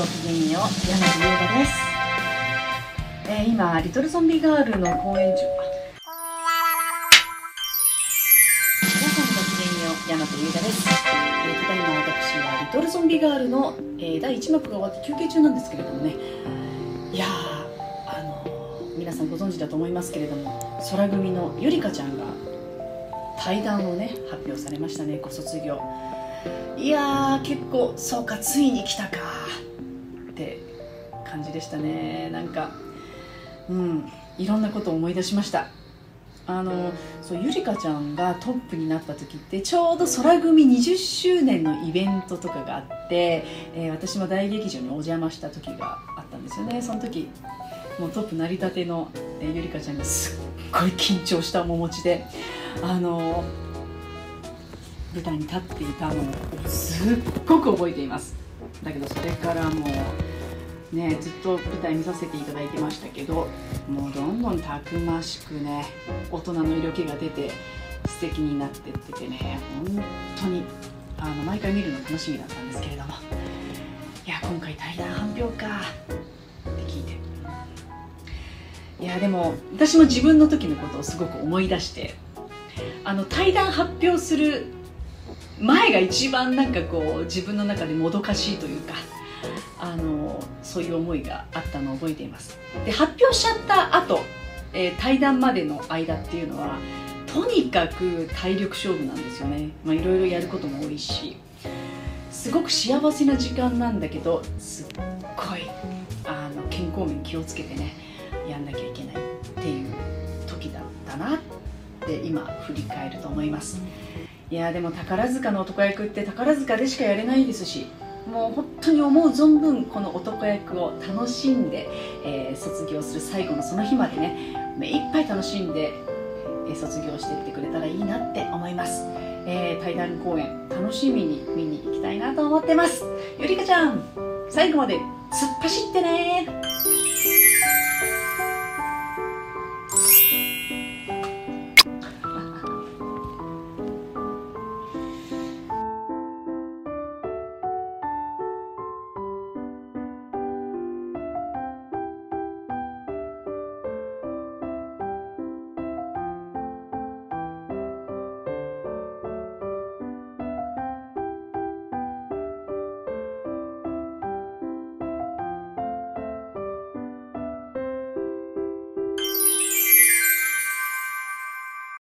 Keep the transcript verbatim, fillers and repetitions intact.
ごきげんよう、柳優香です。えー、今リトルゾンビガールの公演中。皆さんごきげんよう、柳優香です。えー、ただいま私はリトルゾンビガールの、えー、だいいち幕が終わって休憩中なんですけれどもね。いやー、あのー、皆さんご存知だと思いますけれども、空組のゆりかちゃんが対談をね発表されましたね。ご卒業。いやー、結構そうか、ついに来たかって感じでしたね。なんかうんいろんなことを思い出しました。あのそうゆりかちゃんがトップになった時ってちょうど空組にじゅっしゅうねんのイベントとかがあって、えー、私も大劇場にお邪魔した時があったんですよね。その時もうトップ成り立ての、えー、ゆりかちゃんがすっごい緊張した面持ちであの舞台に立っていたのをすっごく覚えています。だけどそれからもうねずっと舞台見させていただいてましたけど、もうどんどんたくましくね大人の色気が出て素敵になってっててね、本当にあの毎回見るの楽しみだったんですけれども、いや今回対談発表かって聞いて、いやでも私も自分の時のことをすごく思い出して、あの対談発表する前が一番なんかこう自分の中でもどかしいというか、あのそういう思いがあったのを覚えています。で発表しちゃった後、えー、対談までの間っていうのはとにかく体力勝負なんですよね。まあいろいろやることも多いし、すごく幸せな時間なんだけど、すっごいあの健康面気をつけてねやんなきゃいけないっていう時だったなって今振り返ると思います。いやでも宝塚の男役って宝塚でしかやれないですし、もう本当に思う存分この男役を楽しんで、えー、卒業する最後のその日までね目いっぱい楽しんで、えー、卒業していってくれたらいいなって思います。えー、対談公演楽しみに見に行きたいなと思ってます。ゆりかちゃん最後まで突っ走ってね。